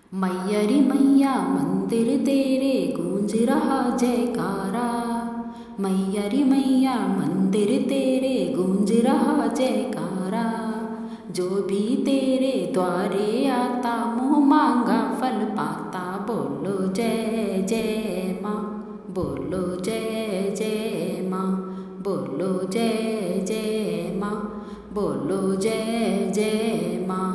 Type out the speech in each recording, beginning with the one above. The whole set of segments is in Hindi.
मैया रे मैया मंदिर तेरे गूंज रहा जयकारा। मैया रे मैया मंदिर तेरे गूंज रहा जयकारा। जो भी तेरे द्वारे आता मुँह मांगा फल पाता। बोलो जय जय माँ, बोलो जय जय माँ, बोलो जय जय माँ, बोलो जय जय माँ।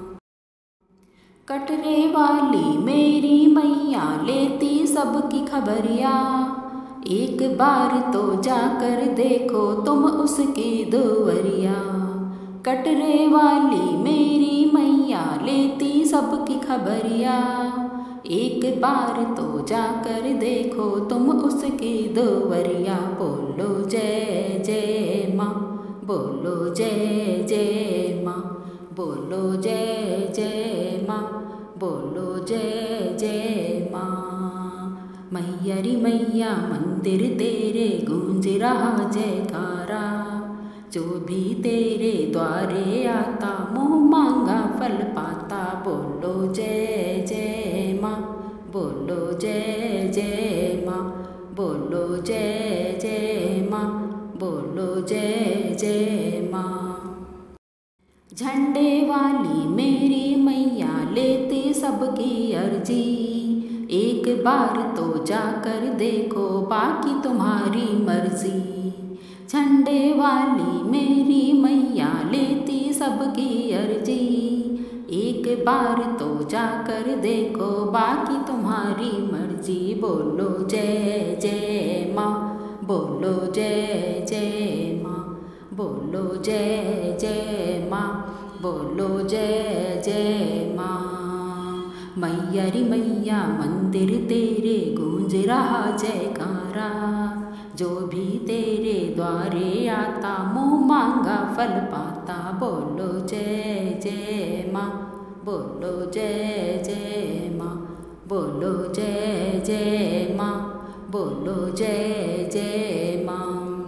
कटरे वाली मेरी मैया लेती सबकी खबरिया। एक बार तो जाकर देखो तुम उसकी दुवरिया। कटरे वाली मेरी मैया लेती सबकी खबरिया। एक बार तो जाकर देखो तुम उसकी दुवरिया। बोलो जय जय माँ, बोलो जय जय माँ, बोलो जय जय माँ, बोलो जय जय माँ। मैया रे मैया मंदिर तेरे गूंज रहा जयकारा। जो भी तेरे द्वारे आता मुँह मांगा फल पाता। बोलो जय जय माँ, बोलो जय जय माँ, बोलो जय जय माँ, बोलो जय जय माँ। झंडे वाली मेरी मैया लेती सबकी अर्जी। एक बार तो जाकर देखो बाकी तुम्हारी मर्जी। झंडे वाली मेरी मैया लेती सबकी अर्जी। एक बार तो जाकर देखो बाकी तुम्हारी मर्जी। बोलो जय जय माँ, बोलो जय जय माँ, बोलो जय जय माँ, बोलो जय जय माँ। मैया रे मैया मंदिर तेरे गूंज रहा जयकारा। जो भी तेरे द्वारे आता मुँह मांगा फल पाता। बोलो जय जय माँ, बोलो जय जय माँ, बोलो जय जय माँ, बोलो जय जय माँ।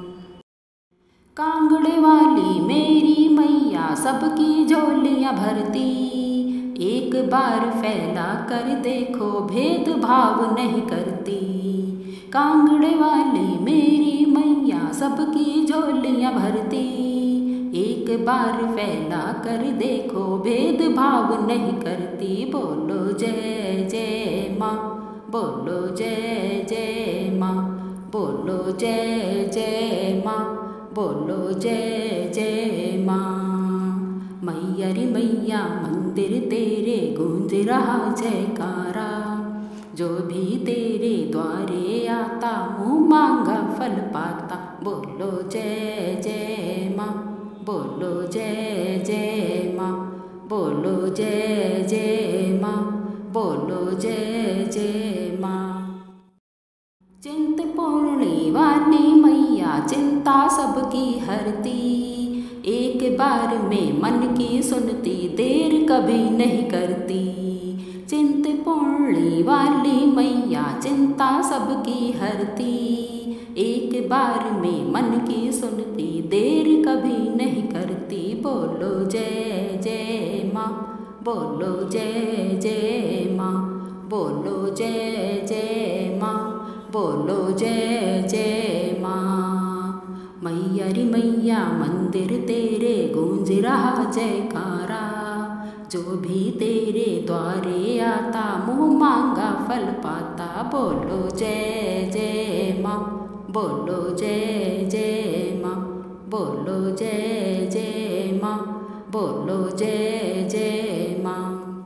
कांगड़े वाली मेरी मैया सबकी झोलियाँ भरती। एक बार फैला कर देखो भेदभाव नहीं करती। कांगड़े वाली मेरी मैया सबकी झोलियाँ भरती। एक बार फैला कर देखो भेदभाव नहीं करती। बोलो जय जय माँ, बोलो जय जय माँ, बोलो जय जय माँ, बोलो जय जय माँ। मैया रे मैया मंदिर तेरे गूंज रहा जयकारा। जो भी तेरे द्वारे आता मुँह मांगा फल पाता। बोलो जय जय माँ, बोलो जय जय माँ, बोलो जय जय माँ, बोलो जय जय माँ। चिंतपूर्णी वाली मैया चिंता सबकी हरती। एक बार में मन की सुनती देर कभी नहीं करती। चिंतपूर्णी वाली मैया चिंता सबकी हरती। एक बार में मन की सुनती देर कभी नहीं करती। बोलो जय जय माँ, बोलो जय जय माँ, बोलो जय जय माँ, बोलो जय जय माँ। मैया रे मैया मंदिर तेरे गूंज रहा जयकारा। जो भी तेरे द्वारे आता मुँह मांगा फल पाता। बोलो जय जय माँ, बोलो जय जय माँ, बोलो जय जय माँ, बोलो जय जय माँ।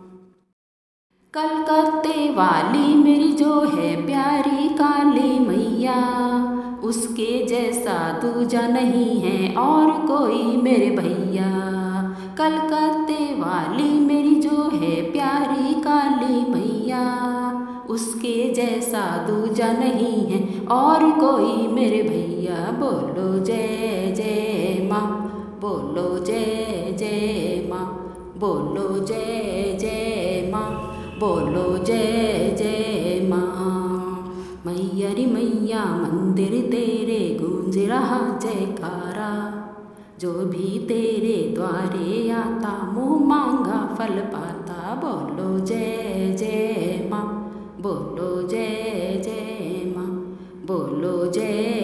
कलकत्ते वाली मेरी जो है प्यारी काली मैया। उसके जैसा दूजा नहीं है और कोई मेरे भैया। कलकत्ते वाली मेरी जो है प्यारी काली मैया। उसके जैसा दूजा नहीं है और कोई मेरे भैया। बोलो जय जय माँ, बोलो जय जय माँ, बोलो जय जय माँ, बोलो जय जय माँ। मैया रे मैया मंदिर तेरे गूंज रहा जयकारा। जो भी तेरे द्वारे आता मुँह मांगा फल पाता। बोलो जय जय बोलो जय जय माँ, बोलो जय